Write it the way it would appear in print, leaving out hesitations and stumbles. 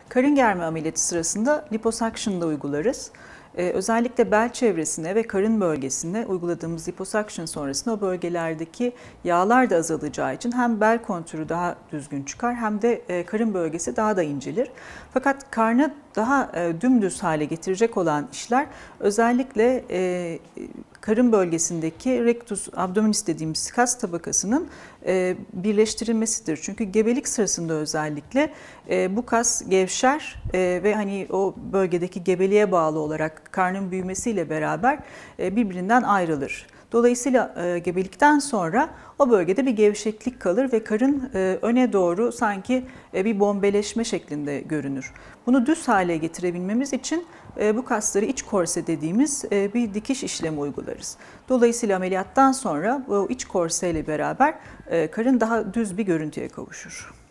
Karın germe ameliyatı sırasında liposuction da uygularız. Özellikle bel çevresine ve karın bölgesine uyguladığımız liposuction sonrasında o bölgelerdeki yağlar da azalacağı için hem bel kontürü daha düzgün çıkar hem de karın bölgesi daha da incelir. Fakat karnı daha dümdüz hale getirecek olan işler özellikle karın bölgesindeki rectus abdominis dediğimiz kas tabakasının birleştirilmesidir. Çünkü gebelik sırasında özellikle bu kas gevşer ve hani o bölgedeki gebeliğe bağlı olarak karnın büyümesiyle beraber birbirinden ayrılır. Dolayısıyla gebelikten sonra o bölgede bir gevşeklik kalır ve karın öne doğru sanki bir bombeleşme şeklinde görünür. Bunu düz hale getirebilmemiz için bu kasları iç korse dediğimiz bir dikiş işlemi uygularız. Dolayısıyla ameliyattan sonra bu iç korse ile beraber karın daha düz bir görüntüye kavuşur.